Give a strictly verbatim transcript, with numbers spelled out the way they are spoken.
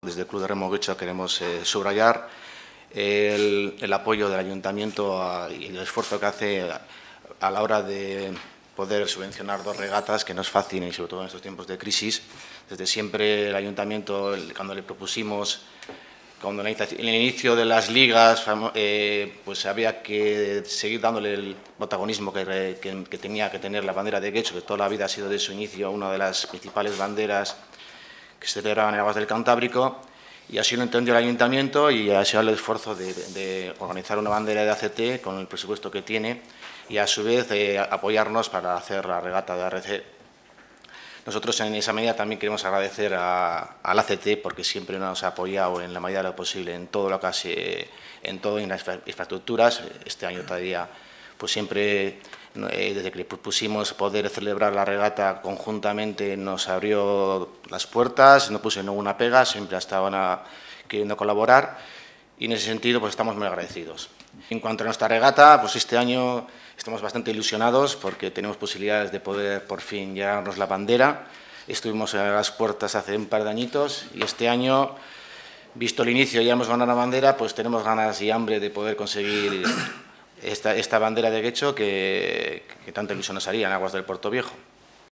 Desde el Club de Remo Guecho queremos eh, subrayar el, el apoyo del Ayuntamiento a, y el esfuerzo que hace a, a la hora de poder subvencionar dos regatas, que no es fácil, y sobre todo en estos tiempos de crisis. Desde siempre el Ayuntamiento, el, cuando le propusimos, cuando en el inicio de las ligas, eh, pues había que seguir dándole el protagonismo que, que, que tenía que tener la bandera de Guecho, que toda la vida ha sido de su inicio una de las principales banderas que se celebraban en aguas del Cantábrico, y así lo entendió el Ayuntamiento y ha sido el esfuerzo de, de organizar una bandera de A C T con el presupuesto que tiene y a su vez eh, apoyarnos para hacer la regata de A R C. Nosotros en esa medida también queremos agradecer a, al A C T porque siempre nos ha apoyado en la medida de lo posible en todo lo que hace, en todo en las infraestructuras. Este año todavía pues siempre, desde que le propusimos poder celebrar la regata conjuntamente, nos abrió las puertas, no puso ninguna pega, siempre estaban queriendo colaborar y en ese sentido pues estamos muy agradecidos. En cuanto a nuestra regata, pues este año estamos bastante ilusionados porque tenemos posibilidades de poder por fin llevarnos la bandera. Estuvimos a las puertas hace un par de añitos y este año, visto el inicio, ya hemos ganado la bandera, pues tenemos ganas y hambre de poder conseguir Esta, esta bandera de Guecho que, que tanta ilusión nos haría en aguas del Puerto Viejo.